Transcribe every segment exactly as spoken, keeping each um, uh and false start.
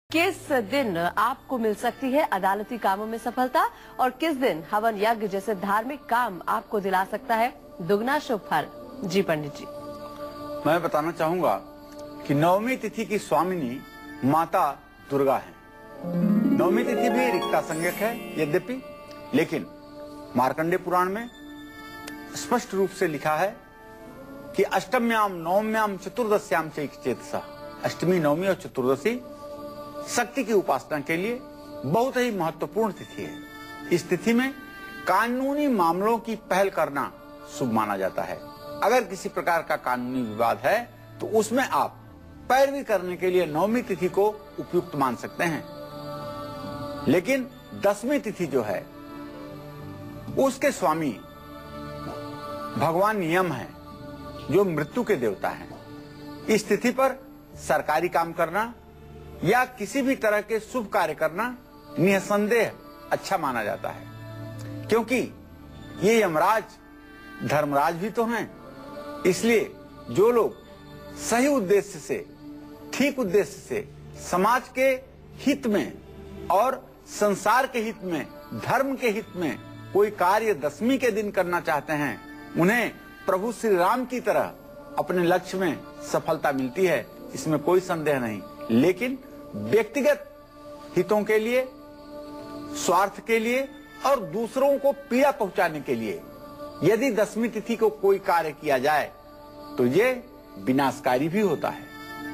किस दिन आपको मिल सकती है अदालती कामों में सफलता और किस दिन हवन यज्ञ जैसे धार्मिक काम आपको दिला सकता है दुगना शुभ फल? जी पंडित जी, मैं बताना चाहूंगा कि नवमी तिथि की स्वामिनी माता दुर्गा है। नवमी तिथि भी रिक्ता संज्ञक है यद्यपि, लेकिन मार्कंडेय पुराण में स्पष्ट रूप से लिखा है कि अष्टम्याम नवम्याम चतुर्दश्याम चेतसा, अष्टमी नवमी और चतुर्दशी शक्ति की उपासना के लिए बहुत ही महत्वपूर्ण तिथि है। इस तिथि में कानूनी मामलों की पहल करना शुभ माना जाता है। अगर किसी प्रकार का कानूनी विवाद है तो उसमें आप पैरवी करने के लिए नवमी तिथि को उपयुक्त मान सकते हैं। लेकिन दसवीं तिथि जो है उसके स्वामी भगवान यम है, जो मृत्यु के देवता हैं। इस तिथि पर सरकारी काम करना या किसी भी तरह के शुभ कार्य करना निसंदेह अच्छा माना जाता है, क्योंकि ये यमराज धर्मराज भी तो हैं। इसलिए जो लोग सही उद्देश्य से, ठीक उद्देश्य से समाज के हित में और संसार के हित में, धर्म के हित में कोई कार्य दसवीं के दिन करना चाहते हैं, उन्हें प्रभु श्री राम की तरह अपने लक्ष्य में सफलता मिलती है, इसमें कोई संदेह नहीं। लेकिन व्यक्तिगत हितों के लिए, स्वार्थ के लिए और दूसरों को पीड़ा पहुंचाने के लिए यदि दसवीं तिथि को कोई कार्य किया जाए तो ये विनाशकारी भी होता है।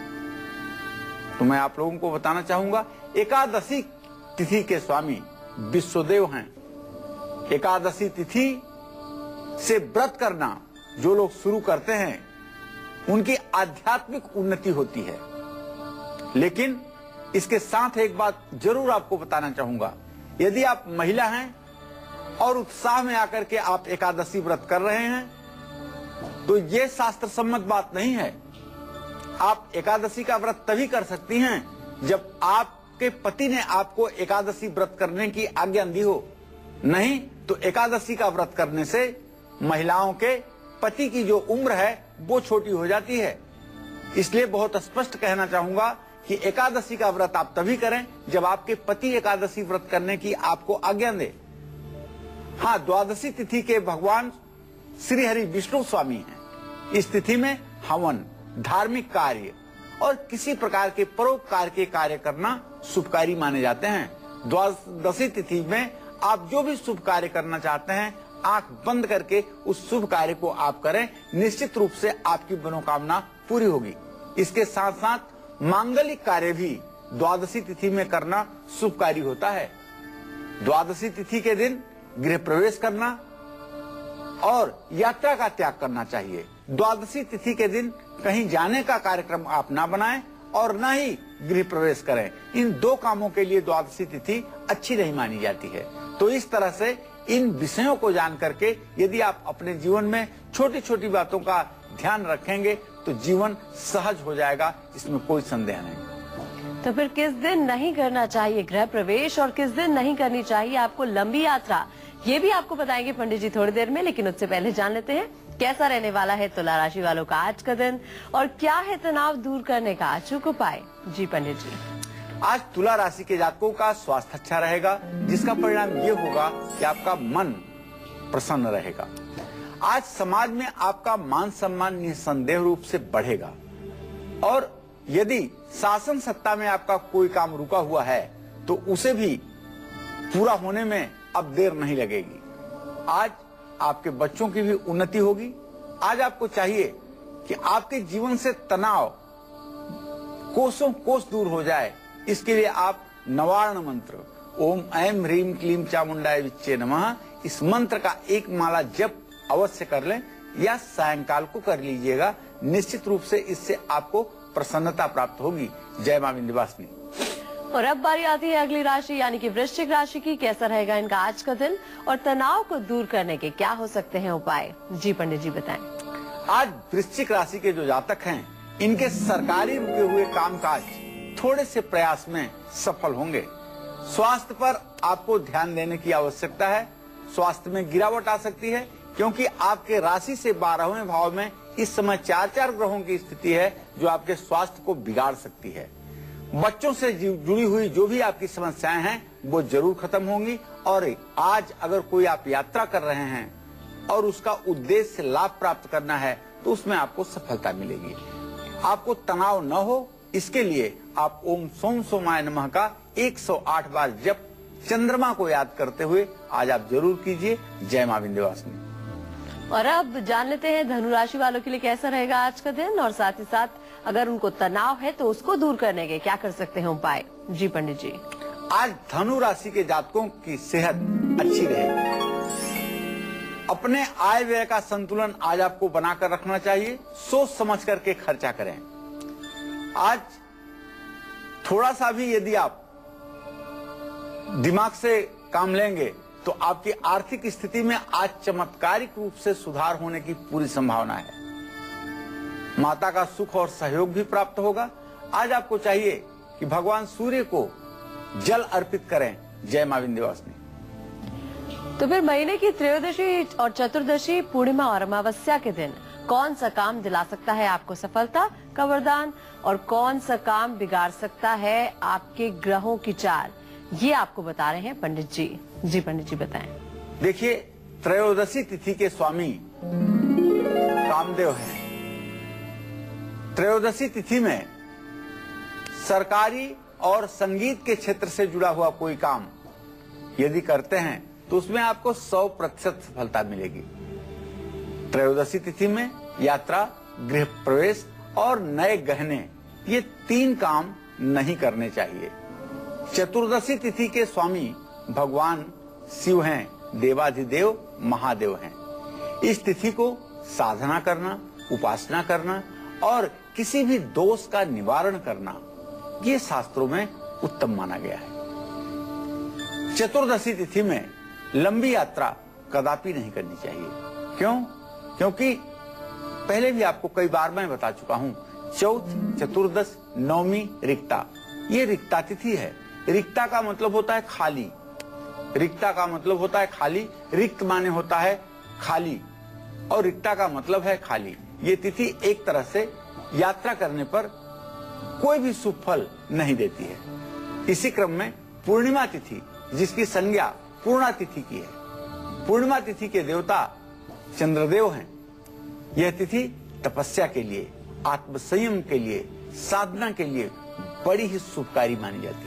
तो मैं आप लोगों को बताना चाहूंगा, एकादशी तिथि के स्वामी विश्वदेव हैं। एकादशी तिथि से व्रत करना जो लोग शुरू करते हैं उनकी आध्यात्मिक उन्नति होती है। लेकिन इसके साथ एक बात जरूर आपको बताना चाहूंगा, यदि आप महिला हैं और उत्साह में आकर के आप एकादशी व्रत कर रहे हैं तो ये शास्त्र सम्मत बात नहीं है। आप एकादशी का व्रत तभी कर सकती हैं जब आपके पति ने आपको एकादशी व्रत करने की आज्ञा दी हो। नहीं तो एकादशी का व्रत करने से महिलाओं के पति की जो उम्र है वो छोटी हो जाती है। इसलिए बहुत स्पष्ट कहना चाहूंगा कि एकादशी का व्रत आप तभी करें जब आपके पति एकादशी व्रत करने की आपको आज्ञा दे। हाँ, द्वादशी तिथि के भगवान श्री हरि विष्णु स्वामी हैं। इस तिथि में हवन, धार्मिक कार्य और किसी प्रकार के परोपकार के कार्य करना शुभकारी माने जाते हैं। द्वादशी तिथि में आप जो भी शुभ कार्य करना चाहते हैं, आंख बंद करके उस शुभ कार्य को आप करें, निश्चित रूप से आपकी मनोकामना पूरी होगी। इसके साथ साथ मांगलिक कार्य भी द्वादशी तिथि में करना शुभकारी होता है। द्वादशी तिथि के दिन गृह प्रवेश करना और यात्रा का त्याग करना चाहिए। द्वादशी तिथि के दिन कहीं जाने का कार्यक्रम आप ना बनाएं और न ही गृह प्रवेश करें। इन दो कामों के लिए द्वादशी तिथि अच्छी नहीं मानी जाती है। तो इस तरह से इन विषयों को जान करके यदि आप अपने जीवन में छोटी छोटी बातों का ध्यान रखेंगे तो जीवन सहज हो जाएगा, इसमें कोई संदेह नहीं। तो फिर किस दिन नहीं करना चाहिए गृह प्रवेश और किस दिन नहीं करनी चाहिए आपको लंबी यात्रा, ये भी आपको बताएंगे पंडित जी थोड़ी देर में। लेकिन उससे पहले जान लेते हैं कैसा रहने वाला है तुला राशि वालों का आज का दिन और क्या है तनाव दूर करने का अचूक उपाय। जी पंडित जी, आज तुला राशि के जातकों का स्वास्थ्य अच्छा रहेगा, जिसका परिणाम ये होगा कि आपका मन प्रसन्न रहेगा। आज समाज में आपका मान सम्मान निसंदेह रूप से बढ़ेगा और यदि शासन सत्ता में आपका कोई काम रुका हुआ है तो उसे भी पूरा होने में अब देर नहीं लगेगी। आज आपके बच्चों की भी उन्नति होगी। आज आपको चाहिए कि आपके जीवन से तनाव कोसों कोस दूर हो जाए। इसके लिए आप नवार्ण मंत्र ओम ऐं ह्रीं क्लीं चामुंडाय विच्चे नमः, इस मंत्र का एक माला जप अवश्य कर लें या सायंकाल को कर लीजिएगा। निश्चित रूप से इससे आपको प्रसन्नता प्राप्त होगी। जय मां विंध्यवासिनी। और अब बारी आती है अगली राशि यानी कि वृश्चिक राशि की। कैसा रहेगा इनका आज का दिन और तनाव को दूर करने के क्या हो सकते हैं उपाय? जी पंडित जी बताएं। आज वृश्चिक राशि के जो जातक हैं, इनके सरकारी रुके हुए कामकाज थोड़े से प्रयास में सफल होंगे। स्वास्थ्य पर आपको ध्यान देने की आवश्यकता है। स्वास्थ्य में गिरावट आ सकती है क्योंकि आपके राशि से बारहवें भाव में इस समय चार चार ग्रहों की स्थिति है जो आपके स्वास्थ्य को बिगाड़ सकती है। बच्चों से जुड़ी हुई जो भी आपकी समस्याएं हैं वो जरूर खत्म होंगी। और आज अगर कोई आप यात्रा कर रहे हैं और उसका उद्देश्य लाभ प्राप्त करना है तो उसमें आपको सफलता मिलेगी। आपको तनाव न हो इसके लिए आप ओम सोम सोमाय नमः का एक सौ आठ बार जप चंद्रमा को याद करते हुए आज आप जरूर कीजिए। जय मां विंध्यवासिनी। और अब जान लेते हैं धनु राशि वालों के लिए कैसा रहेगा आज का दिन, और साथ ही साथ अगर उनको तनाव है तो उसको दूर करने के क्या कर सकते हैं उपाय। जी पंडित जी। आज धनु राशि के जातकों की सेहत अच्छी रहेगी। अपने आय व्यय का संतुलन आज आपको बनाकर रखना चाहिए। सोच समझ करके खर्चा करें। आज थोड़ा सा भी यदि आप दिमाग से काम लेंगे तो आपकी आर्थिक स्थिति में आज चमत्कारिक रूप से सुधार होने की पूरी संभावना है। माता का सुख और सहयोग भी प्राप्त होगा। आज आपको चाहिए कि भगवान सूर्य को जल अर्पित करें। जय मां विंध्यवासिनी। तो फिर महीने की त्रयोदशी और चतुर्दशी, पूर्णिमा और अमावस्या के दिन कौन सा काम दिला सकता है आपको सफलता का वरदान, और कौन सा काम बिगाड़ सकता है आपके ग्रहों की चाल, ये आपको बता रहे हैं पंडित जी। जी पंडित जी बताएं। देखिए, त्रयोदशी तिथि के स्वामी कामदेव हैं। त्रयोदशी तिथि में सरकारी और संगीत के क्षेत्र से जुड़ा हुआ कोई काम यदि करते हैं तो उसमें आपको सौ प्रतिशत सफलता मिलेगी। त्रयोदशी तिथि में यात्रा, गृह प्रवेश और नए गहने, ये तीन काम नहीं करने चाहिए। चतुर्दशी तिथि के स्वामी भगवान शिव हैं, देवाधिदेव महादेव हैं। इस तिथि को साधना करना, उपासना करना और किसी भी दोष का निवारण करना, ये शास्त्रों में उत्तम माना गया है। चतुर्दशी तिथि में लंबी यात्रा कदापि नहीं करनी चाहिए। क्यों? क्योंकि पहले भी आपको कई बार मैं बता चुका हूं, चौथ, चतुर्दश, नवमी, रिक्ता, ये रिक्ता तिथि है। रिक्ता का मतलब होता है खाली। रिक्ता का मतलब होता है खाली। रिक्त माने होता है खाली और रिक्ता का मतलब है खाली। ये तिथि एक तरह से यात्रा करने पर कोई भी शुभ फल नहीं देती है। इसी क्रम में पूर्णिमा तिथि, जिसकी संज्ञा पूर्णा तिथि की है, पूर्णिमा तिथि के देवता चंद्रदेव हैं। यह तिथि तपस्या के लिए, आत्मसंयम के लिए, साधना के लिए बड़ी ही शुभकारी मानी जाती है।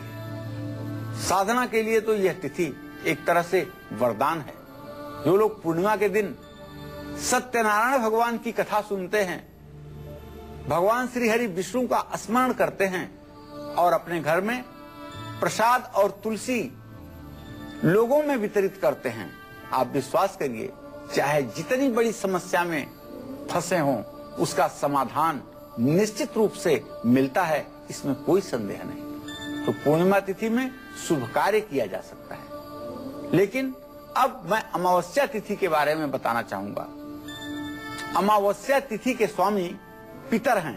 साधना के लिए तो यह तिथि एक तरह से वरदान है। जो लोग पूर्णिमा के दिन सत्यनारायण भगवान की कथा सुनते हैं, भगवान श्री हरि विष्णु का स्मरण करते हैं और अपने घर में प्रसाद और तुलसी लोगों में वितरित करते हैं, आप विश्वास करिए, चाहे जितनी बड़ी समस्या में फंसे हों, उसका समाधान निश्चित रूप से मिलता है, इसमें कोई संदेह नहीं। तो पूर्णिमा तिथि में शुभ कार्य किया जा सकता है। लेकिन अब मैं अमावस्या तिथि के बारे में बताना चाहूंगा। अमावस्या तिथि के स्वामी पितर हैं।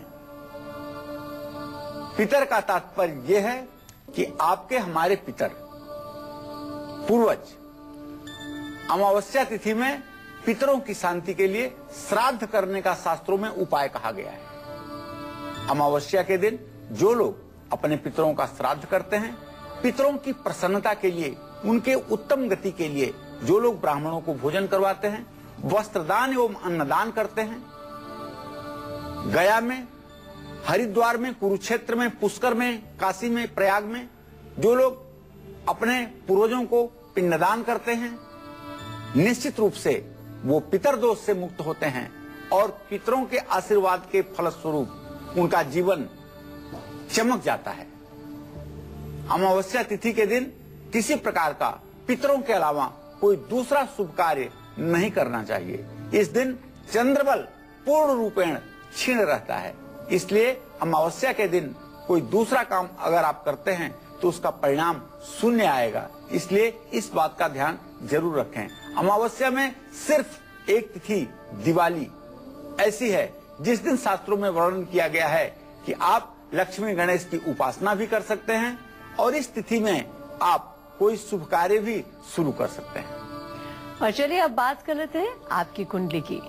पितर का तात्पर्य यह है कि आपके हमारे पितर, पूर्वज। अमावस्या तिथि में पितरों की शांति के लिए श्राद्ध करने का शास्त्रों में उपाय कहा गया है। अमावस्या के दिन जो लोग अपने पितरों का श्राद्ध करते हैं, पितरों की प्रसन्नता के लिए, उनके उत्तम गति के लिए जो लोग ब्राह्मणों को भोजन करवाते हैं, वस्त्रदान एवं अन्नदान करते हैं, गया में, हरिद्वार में, कुरुक्षेत्र में, पुष्कर में, काशी में, प्रयाग में जो लोग अपने पूर्वजों को पिंडदान करते हैं, निश्चित रूप से वो पितर दोष से मुक्त होते हैं और पितरों के आशीर्वाद के फलस्वरूप उनका जीवन चमक जाता है। अमावस्या तिथि के दिन किसी प्रकार का पितरों के अलावा कोई दूसरा शुभ कार्य नहीं करना चाहिए। इस दिन चंद्रबल पूर्ण रूपेण क्षीण रहता है, इसलिए अमावस्या के दिन कोई दूसरा काम अगर आप करते हैं तो उसका परिणाम शून्य आएगा। इसलिए इस बात का ध्यान जरूर रखें। अमावस्या में सिर्फ एक तिथि दिवाली ऐसी है जिस दिन शास्त्रों में वर्णन किया गया है कि आप लक्ष्मी गणेश की उपासना भी कर सकते हैं और इस तिथि में आप कोई शुभ कार्य भी शुरू कर सकते हैं। और चलिए अब बात कर लेते हैं आपकी कुंडली की।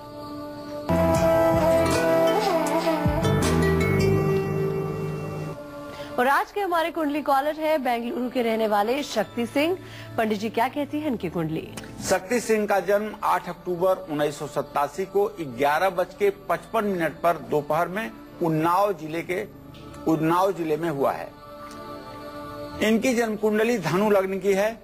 और आज के हमारे कुंडली कॉलर है बेंगलुरु के रहने वाले शक्ति सिंह। पंडित जी क्या कहती है इनकी कुंडली? शक्ति सिंह का जन्म आठ अक्टूबर उन्नीस सौ सत्तासी को ग्यारह बज के पचपन मिनट पर दोपहर में उन्नाव जिले के उन्नाव जिले में हुआ है। इनकी जन्म कुंडली धनु लग्न की है।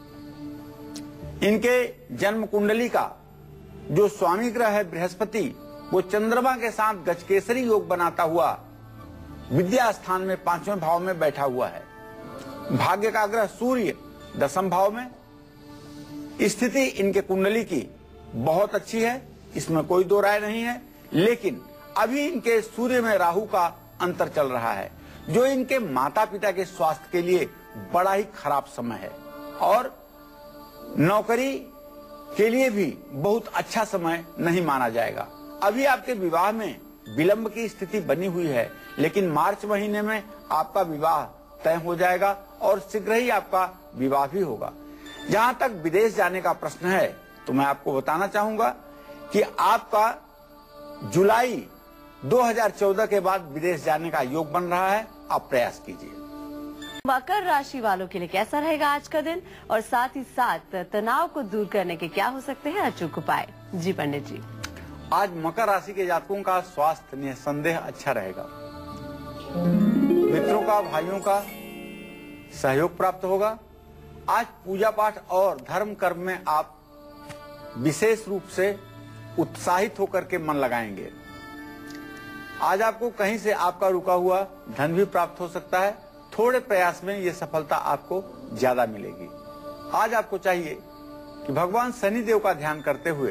इनके जन्म कुंडली का जो स्वामी ग्रह है बृहस्पति, वो चंद्रमा के साथ गजकेसरी योग बनाता हुआ विद्या स्थान में पांचवें भाव में बैठा हुआ है। भाग्य का ग्रह सूर्य दसम भाव में। स्थिति इनके कुंडली की बहुत अच्छी है, इसमें कोई दो राय नहीं है। लेकिन अभी इनके सूर्य में राहु का अंतर चल रहा है, जो इनके माता पिता के स्वास्थ्य के लिए बड़ा ही खराब समय है और नौकरी के लिए भी बहुत अच्छा समय नहीं माना जाएगा। अभी आपके विवाह में विलंब की स्थिति बनी हुई है, लेकिन मार्च महीने में आपका विवाह तय हो जाएगा और शीघ्र ही आपका विवाह भी होगा। जहां तक विदेश जाने का प्रश्न है, तो मैं आपको बताना चाहूंगा कि आपका जुलाई दो हज़ार चौदह के बाद विदेश जाने का योग बन रहा है। आप प्रयास कीजिए। मकर राशि वालों के लिए कैसा रहेगा आज का दिन, और साथ ही साथ तनाव को दूर करने के क्या हो सकते हैं अचूक उपाय? जी पंडित जी। आज मकर राशि के जातकों का स्वास्थ्य निसंदेह अच्छा रहेगा। मित्रों का, भाइयों का सहयोग प्राप्त होगा। आज पूजा पाठ और धर्म कर्म में आप विशेष रूप से उत्साहित होकर के मन लगाएंगे। आज आपको कहीं से आपका रुका हुआ धन भी प्राप्त हो सकता है। थोड़े प्रयास में ये सफलता आपको ज्यादा मिलेगी। आज आपको चाहिए कि भगवान शनिदेव का ध्यान करते हुए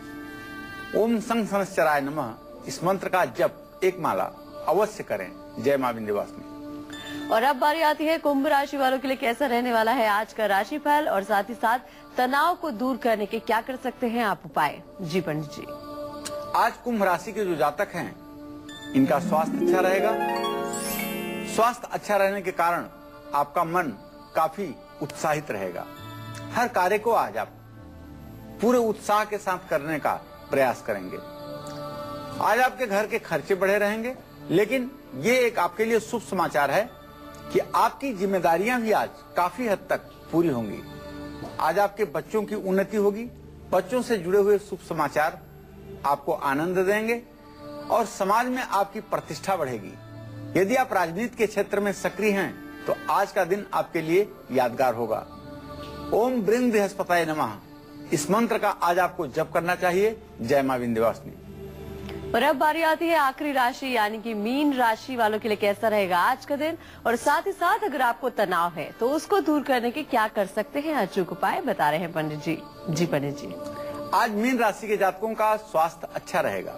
ओम संग शनश्चराय नमः इस मंत्र का जप एक माला अवश्य करें। जय मां विंध्यवासिनी। और अब बारी आती है कुंभ राशि वालों के लिए कैसा रहने वाला है आज का राशिफल, और साथ ही साथ तनाव को दूर करने के क्या कर सकते हैं आप उपाय? जी पंडित जी। आज कुंभ राशि के जो जातक हैं, इनका स्वास्थ्य अच्छा रहेगा। स्वास्थ्य अच्छा रहने के कारण आपका मन काफी उत्साहित रहेगा। हर कार्य को आज आप पूरे उत्साह के साथ करने का प्रयास करेंगे। आज आपके घर के खर्चे बढ़े रहेंगे, लेकिन ये एक आपके लिए शुभ समाचार है कि आपकी जिम्मेदारियां भी आज काफी हद तक पूरी होंगी। आज आपके बच्चों की उन्नति होगी। बच्चों से जुड़े हुए शुभ समाचार आपको आनंद देंगे और समाज में आपकी प्रतिष्ठा बढ़ेगी। यदि आप राजनीति के क्षेत्र में सक्रिय हैं, तो आज का दिन आपके लिए यादगार होगा। ओम ब्रिंग बृहस्पताय नमः इस मंत्र का आज आपको जप करना चाहिए। जय मां विंध्यवासिनी। और अब बारी आती है आखिरी राशि यानी कि मीन राशि वालों के लिए कैसा रहेगा आज का दिन, और साथ ही साथ अगर आपको तनाव है तो उसको दूर करने के क्या कर सकते हैं अचूक उपाय बता रहे हैं पंडित जी। जी पंडित जी। आज मीन राशि के जातकों का स्वास्थ्य अच्छा रहेगा।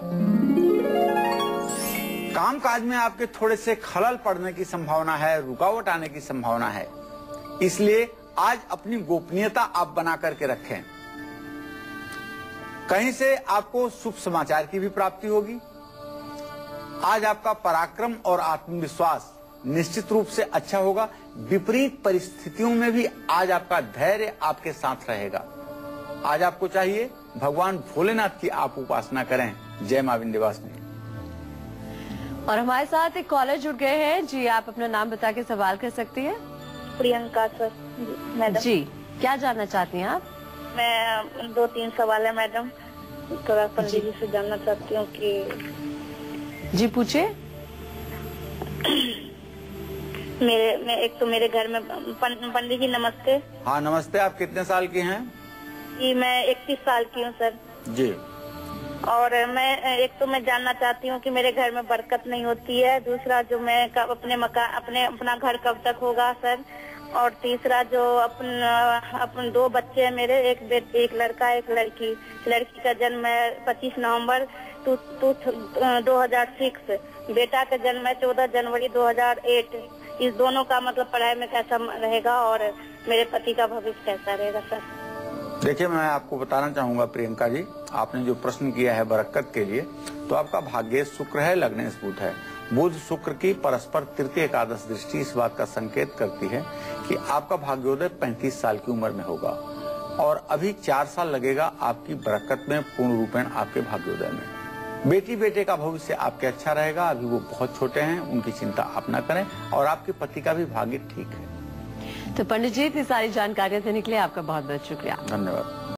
काम काज में आपके थोड़े से खलल पड़ने की संभावना है, रुकावट आने की संभावना है, इसलिए आज अपनी गोपनीयता आप बना करके रखें। कहीं से आपको शुभ समाचार की भी प्राप्ति होगी। आज आपका पराक्रम और आत्मविश्वास निश्चित रूप से अच्छा होगा। विपरीत परिस्थितियों में भी आज आपका धैर्य आपके साथ रहेगा। आज आपको चाहिए भगवान भोलेनाथ की आप उपासना करें। जय मां विंध्यवासिनी। और हमारे साथ एक कॉलर जुड़ गए हैं। जी आप अपना नाम बता के सवाल कर सकती हैं। Priyanka sir madam. जी क्या जानना चाहती हैं आप? मैं दो तीन सवाल है मैडम, थोड़ा पंडित जी से जानना चाहती हूँ कि। जी पूछे। मेरे मैं एक तो मेरे घर में पंडित जी नमस्ते। हाँ नमस्ते। आप कितने साल की हैं? जी मैं इकतीस साल की हूँ सर। जी। और मैं एक तो मैं जानना चाहती हूँ कि मेरे घर में बरकत नहीं होती है। दूसरा जो मैं अपने मकान अपने अपना घर कब तक होगा सर। और तीसरा जो अपन अपन दो बच्चे हैं मेरे, एक बेटे एक लड़का एक लड़की। लड़की का जन्म है पच्चीस नवंबर टू, टू, दो हजार सिक्स। बेटा का जन्म है चौदह जनवरी दो हजार आठ। इस दोनों का मतलब पढ़ाई में कैसा रहेगा और मेरे पति का भविष्य कैसा रहेगा सर? देखिए मैं आपको बताना चाहूंगा प्रियंका जी, आपने जो प्रश्न किया है बरकत के लिए, तो आपका भाग्य शुक्र है, लग्नेश बुध है। बुध शुक्र की परस्पर तृतीय एकादश दृष्टि इस बात का संकेत करती है कि आपका भाग्योदय पैंतीस साल की उम्र में होगा और अभी चार साल लगेगा आपकी बरकत में पूर्ण रूपेण आपके भाग्योदय में। बेटी बेटे का भविष्य आपके अच्छा रहेगा। अभी वो बहुत छोटे हैं, उनकी चिंता आप न करें, और आपके पति का भी भाग्य ठीक है। तो पंडित जी, इतनी सारी जानकारियां देने के लिए आपका बहुत बहुत शुक्रिया। धन्यवाद।